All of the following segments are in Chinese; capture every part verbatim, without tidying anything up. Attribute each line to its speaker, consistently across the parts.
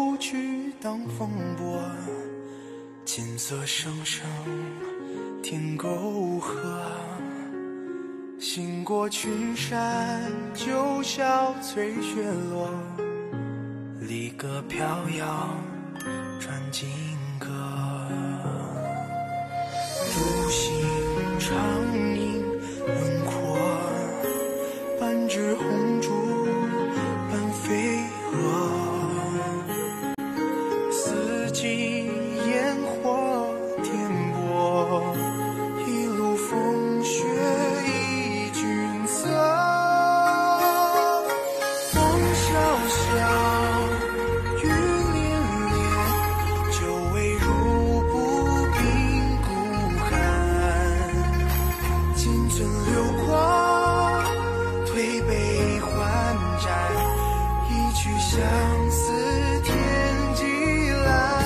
Speaker 1: 舟去当风波，琴瑟声声听沟壑。行过群山，九霄翠雪落，离歌飘摇传金歌。独行长影轮廓，半只红烛半飞蛾。四季烟火颠簸，一路风雪忆君侧。风萧萧，雨涟涟，久未入不平孤寒。金樽流光，推杯换盏，一曲相思天际蓝。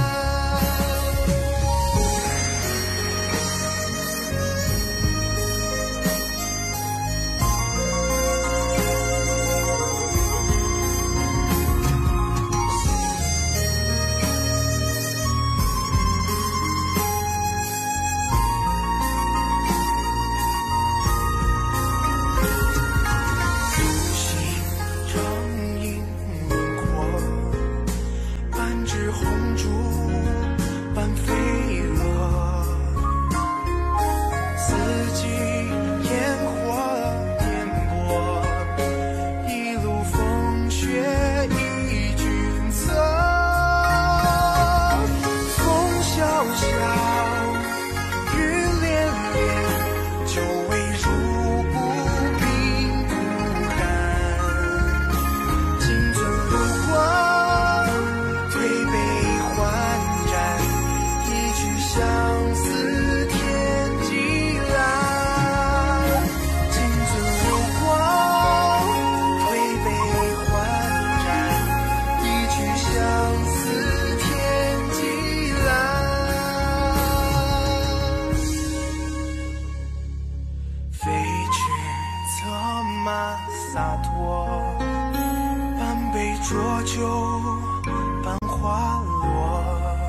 Speaker 1: 洒脱，半杯浊酒半花落。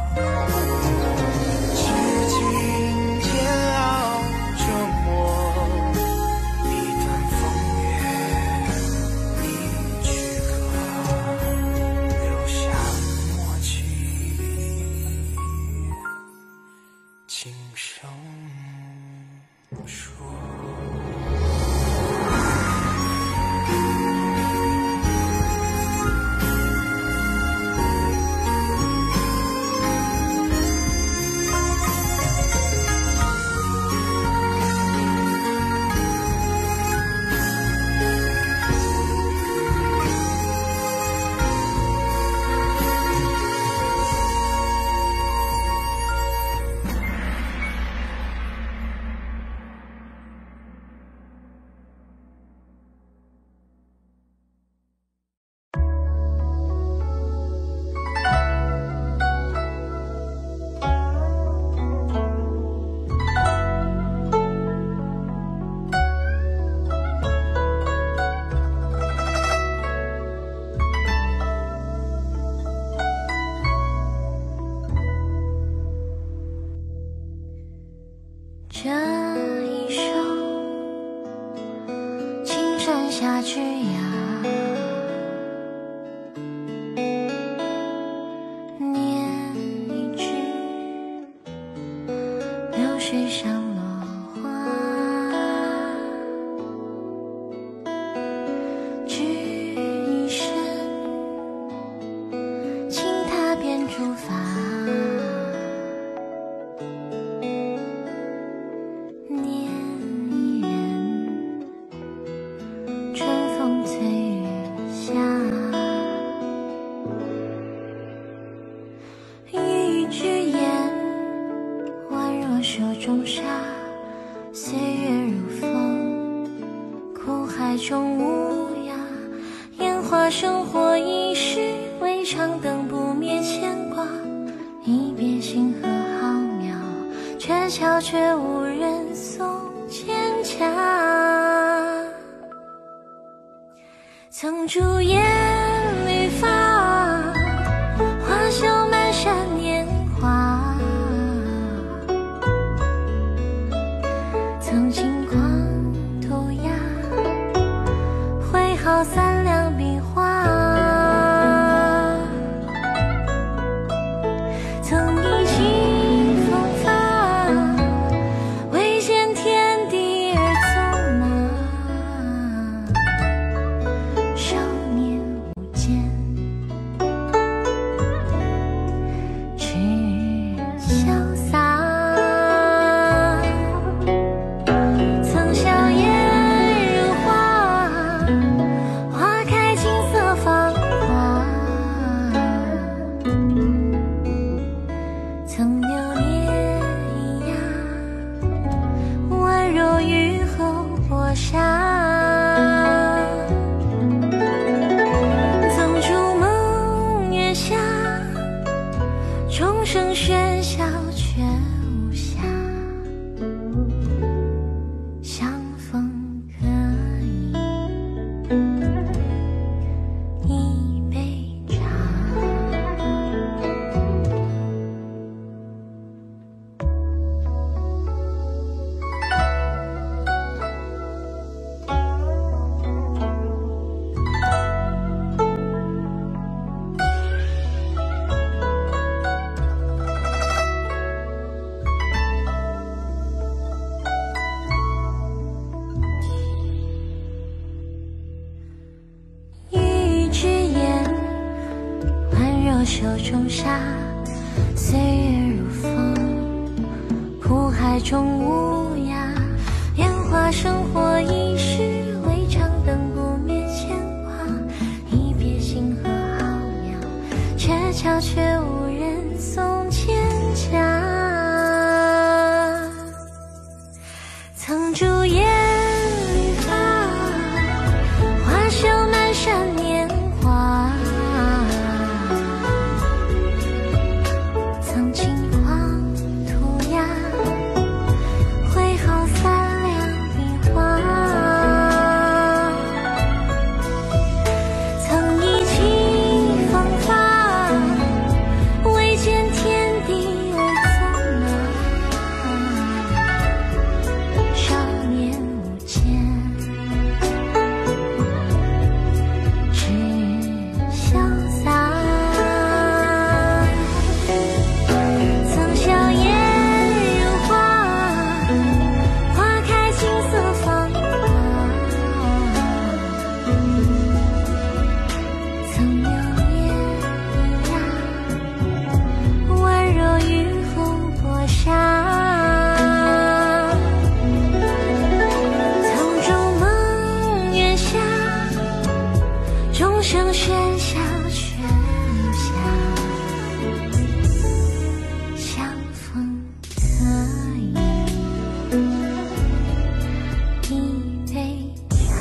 Speaker 1: 至今煎熬折磨，一段风月一曲歌，留下默契，轻声说。
Speaker 2: 这一首青山下枝桠，念一句流水上落花，只一声轻踏遍竹筏。手中沙，岁月如风，苦海中无涯。烟花生活一世，未尝灯不灭牵挂。一别星河浩渺，鹊桥却无人送蒹葭。曾驻烟绿发， 钟声喧嚣却无暇，相逢可以一杯茶。手中沙，岁月如风，苦海中无涯。烟花生活一世，未尝灯不灭牵挂。一别星河浩渺，鹊桥却无人送蒹葭。曾驻烟绿发，花袖满山年华。声喧嚣却无暇，相逢可以一杯茶。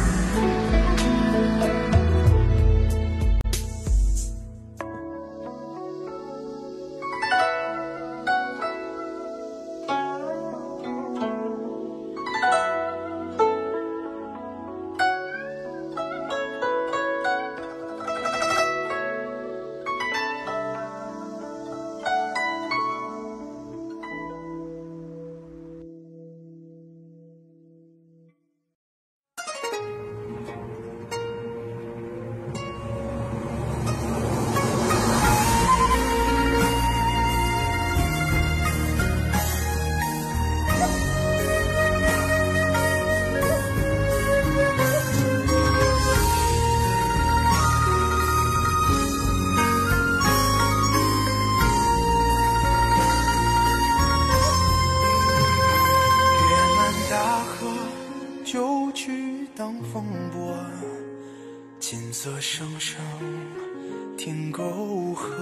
Speaker 1: 当风波，琴瑟声声听沟壑。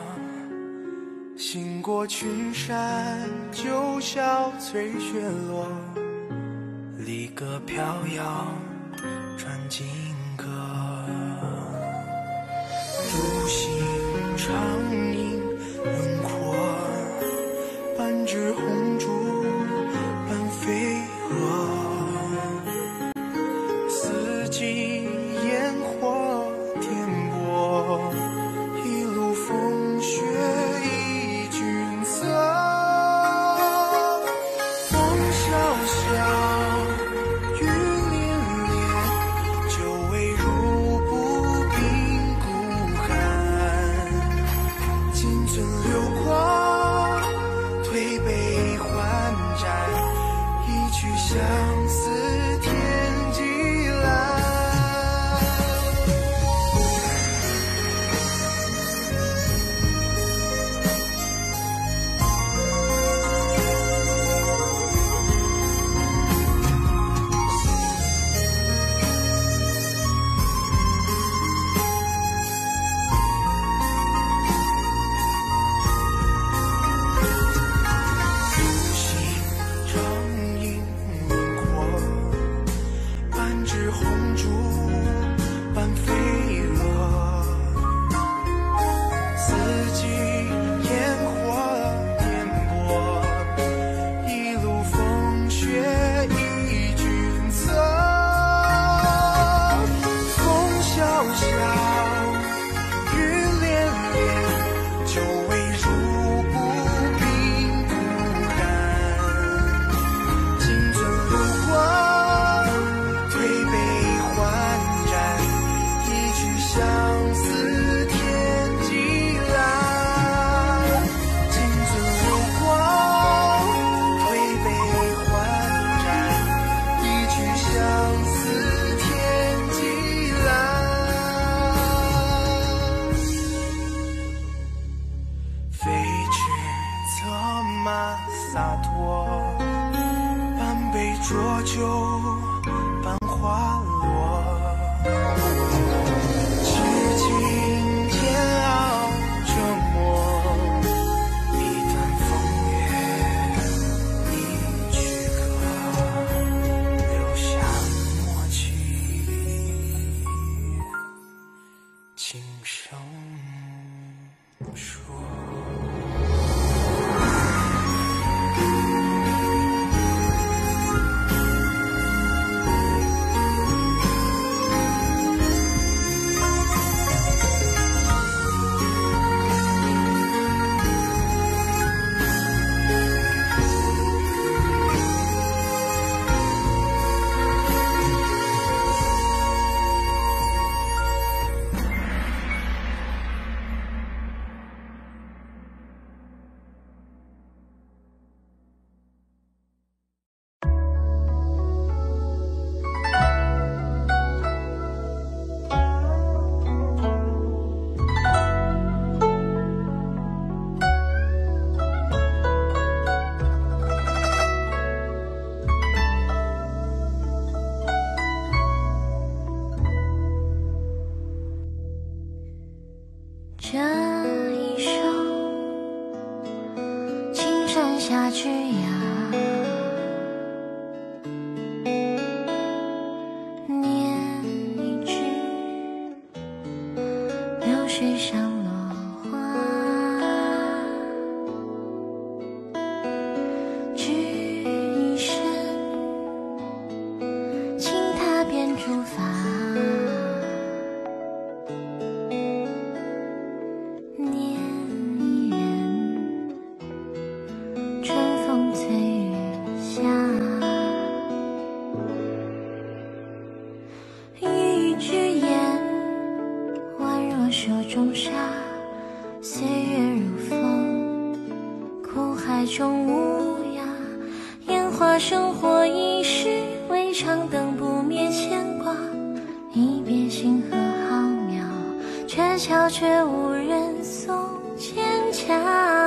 Speaker 1: 行过群山，九霄翠雪落，离歌飘摇传金歌。如行长影轮廓，半只红烛伴飞蛾。四季烟火颠簸，一路风雪忆君色。风萧萧，雨涟涟，久未入不冰孤寒。 久未入不冰不寒，金樽如光，推杯换盏，一曲相思天际蓝。金樽如光，推杯换盏，一曲相思天际蓝。飞去策马洒脱，半杯浊酒半花落。痴情煎熬折磨，一段风月一曲歌，留下默契，轻声说。
Speaker 2: 这一首青山下之涯，念一句流水上落花，只一身轻踏遍竹筏，手中沙，岁月如风，苦海中无涯，烟花生活一世，未尝灯不灭牵挂。一别星河浩渺，鹊桥却无人送蒹葭。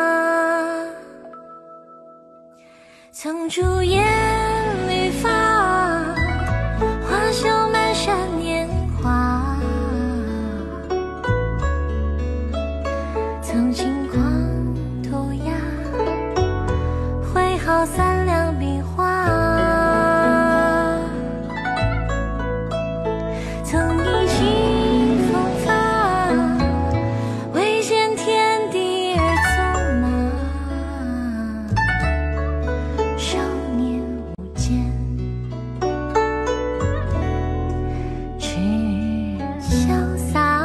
Speaker 2: 曾驻烟绿发，花笑满山年华。曾轻狂涂鸦，挥毫三两笔画。曾意气风发，未见天地而纵马。少年无间，只潇洒。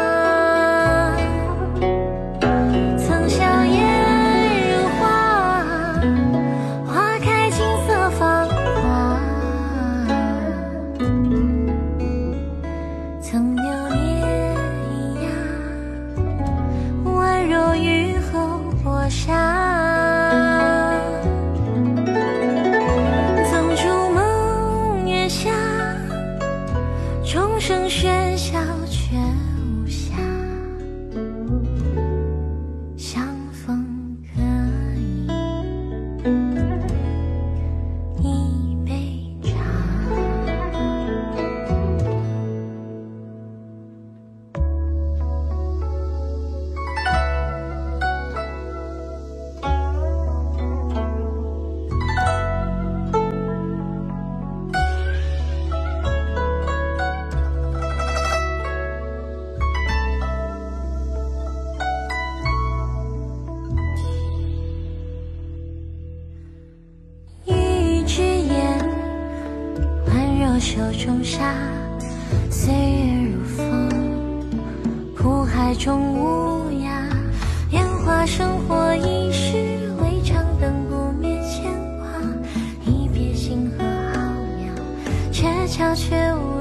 Speaker 2: 曾留恋一样，宛若雨后薄纱。曾筑梦月下，钟声喧嚣却无暇。相逢可以一杯茶。手中沙，岁月如风，苦海中无涯，烟话生活一世，未尝灯不灭牵挂。一别星河浩渺，鹊桥却无